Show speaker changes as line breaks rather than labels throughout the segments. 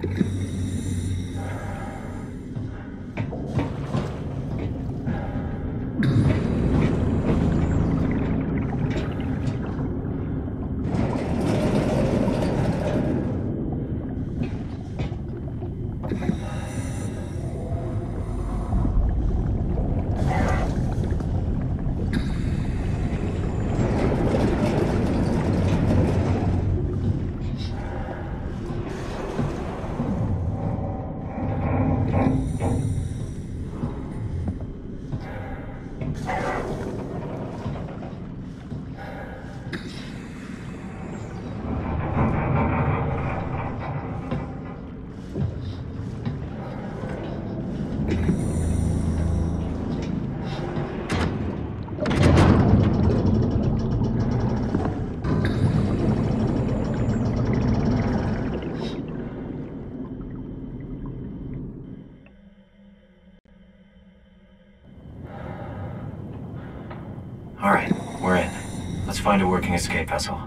All right, we're in. Let's find a working escape vessel.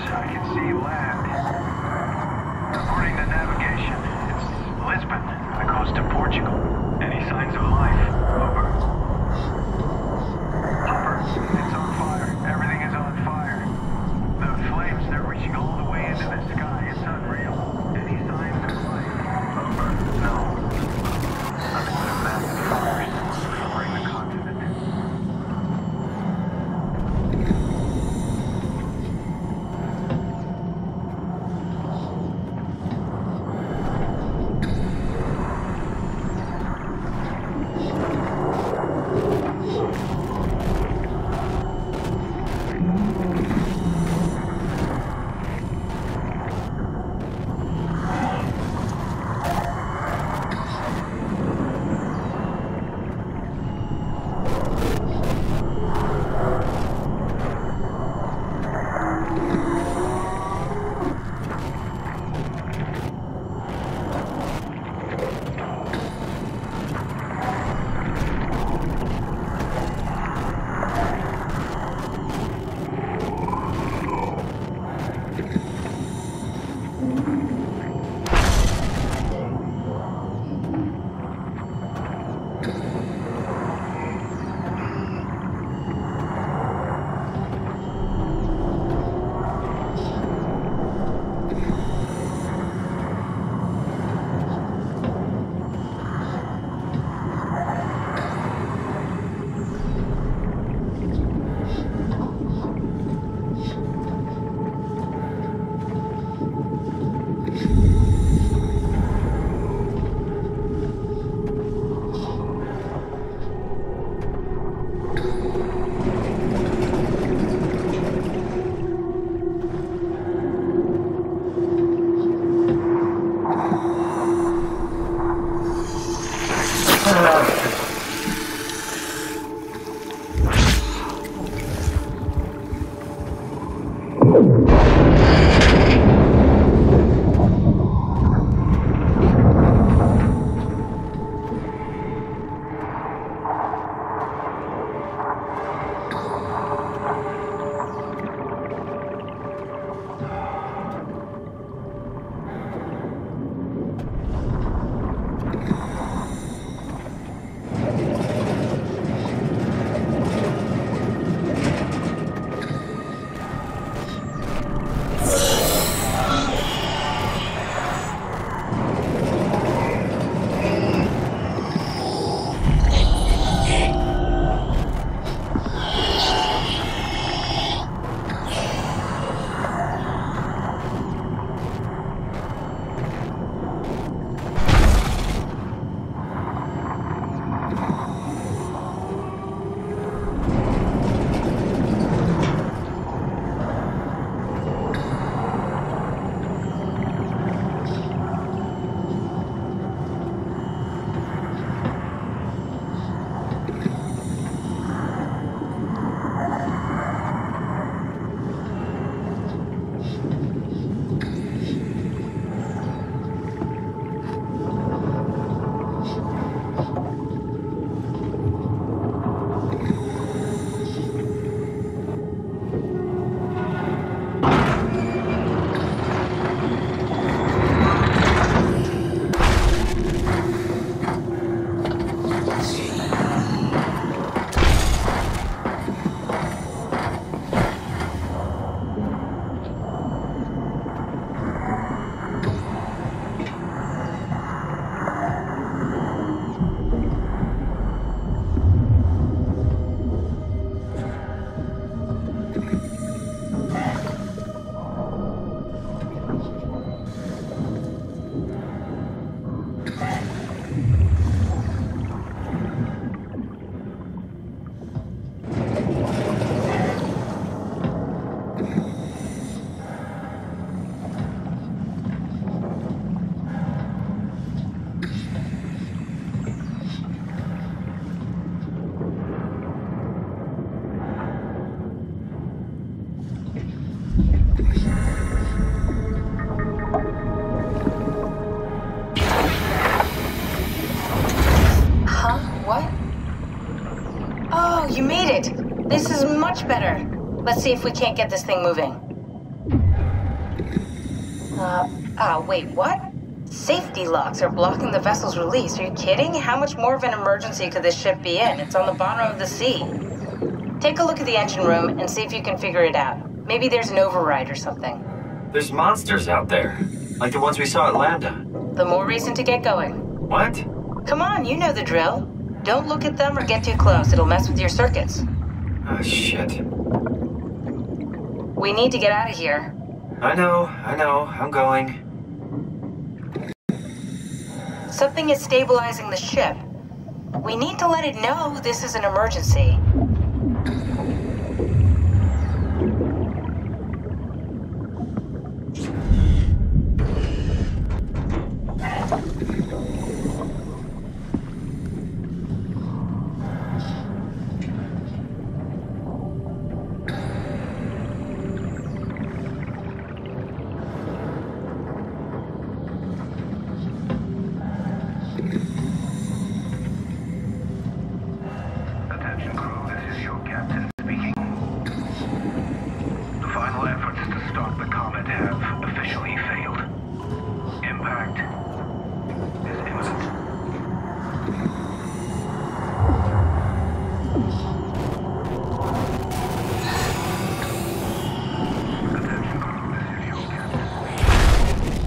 I can see land. According to navigation, it's Lisbon, the coast of Portugal. Any signs of life? Over. Hopper, it's on fire. Everything is on fire. The flames, they're reaching all the way into the sky. It's unreal. Any signs of life? Over. No. Nothing but a massive fire covering the continent.
You made it! This is much better. Let's see if we can't get this thing moving. Wait, what? Safety locks are blocking the vessel's release. Are you kidding? How much more of an emergency could this ship be in? It's on the bottom of the sea. Take a look at the engine room and see if you can figure it out. Maybe there's an override or something.
There's monsters out there, like the ones we saw at Lambda.
The more reason to get going.
What?
Come on, you know the drill. Don't look at them or get too close. It'll mess with your circuits.
Oh, shit.
We need to get out of here.
I know. I'm going.
Something is stabilizing the ship. We need to let it know this is an emergency.
Attention crew, this is your captain speaking. The final efforts to stop the comet have officially failed. Impact is imminent. Attention crew, this is your captain speaking.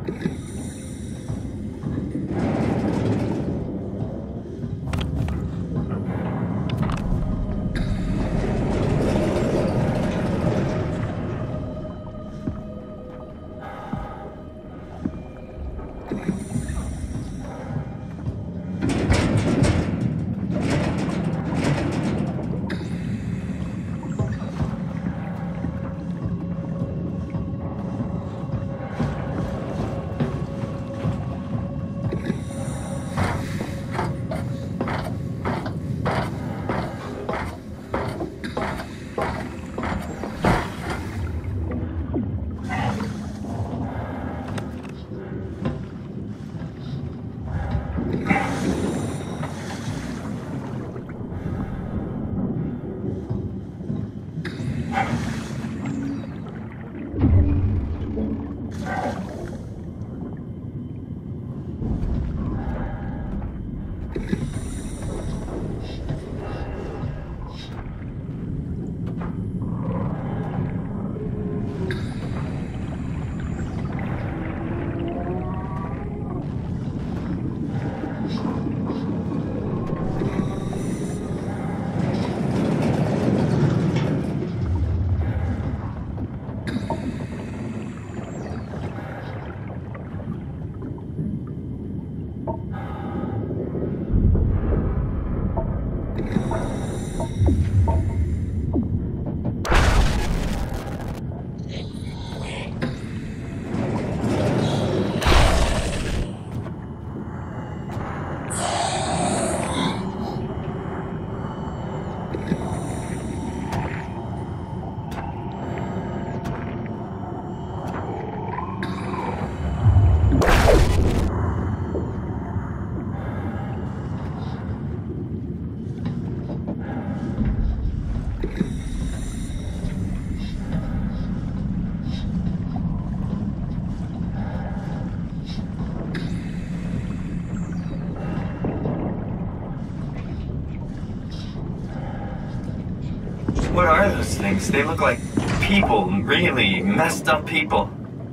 What are those things? They look like people, really messed up people.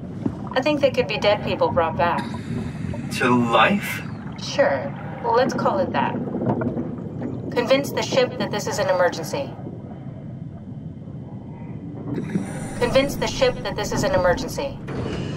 I think they could be dead people brought back.
To life?
Sure. Well, let's call it that. Convince the ship that this is an emergency. Convince the ship that this is an emergency.